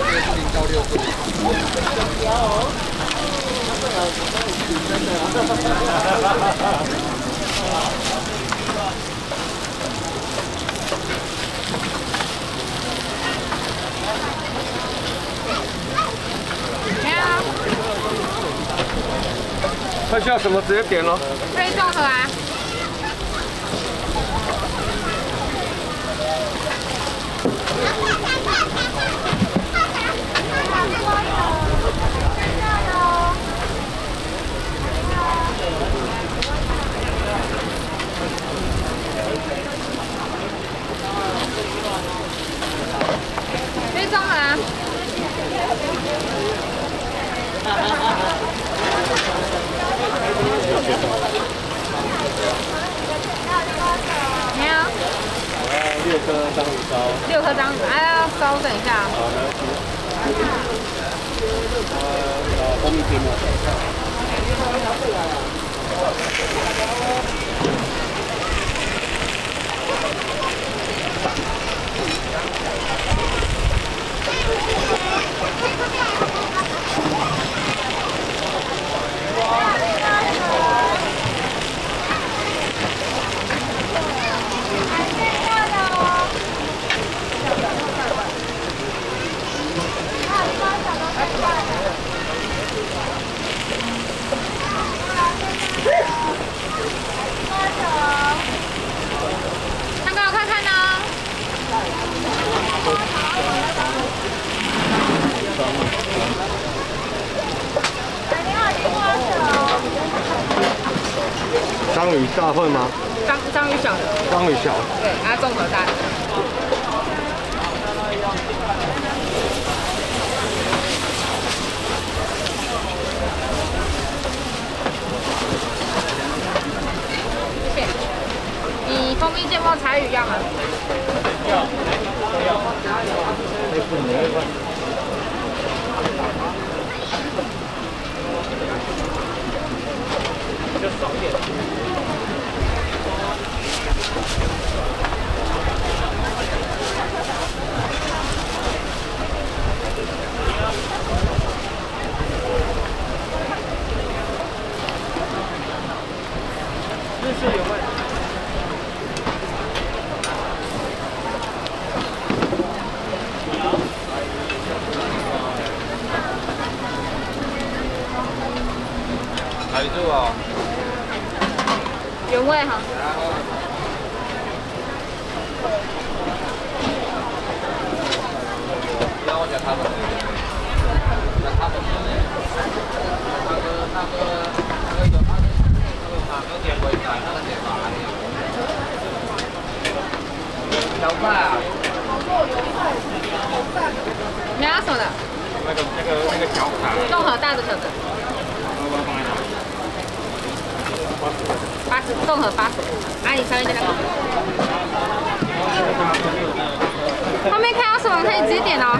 0到6度。 看需要什么直接点咯。 可以综合啊。可以综合啊。 你好。我要6颗章鱼烧。6颗章鱼，哎，稍等一下。好，没问题。后面贴膜。看看我看看呢。 章鱼大份吗？ 章鱼小的。 章鱼小。 对，它综合大的。谢谢。你蜂蜜芥末柴鱼要吗？要。就少点。日式原味。海珠啊。原味哈。然后加他们，加他们小菜啊。你要什么的？那个小卡。综合大的小的。80，综合80。啊，你上面这两个。后面看到什么可以直接点哦。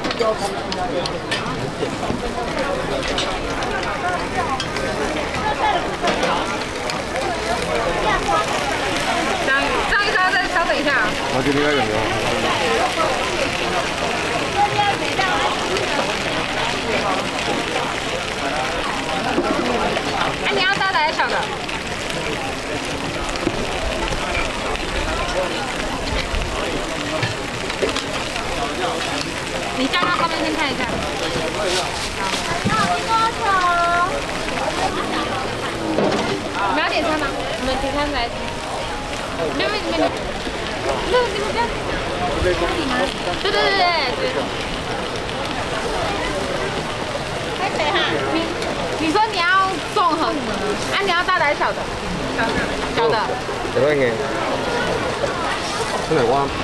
章鱼烧再稍等一下啊。 我这边有没有？ 哎，你要大的还是小的？你叫他后面先看一下。好。你们要点餐吗？我们点餐来。没有。你们这样。对。开谁哈？你说你要综合，啊，你要大的还是小的？小的。 几块钱？真係哇！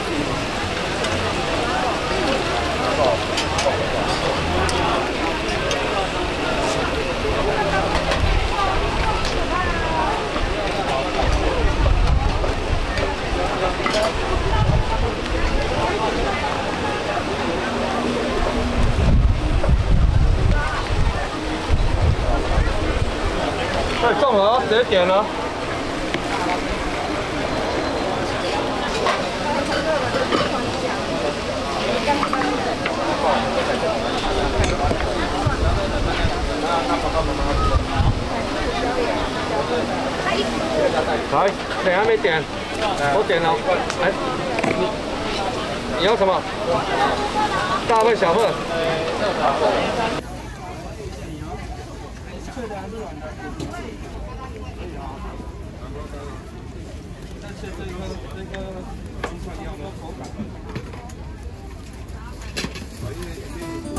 对，综合直接点了。 还没点，我点了。哎，你要什么？大份小份。脆的还是软的？但是这个冰块要没有口感。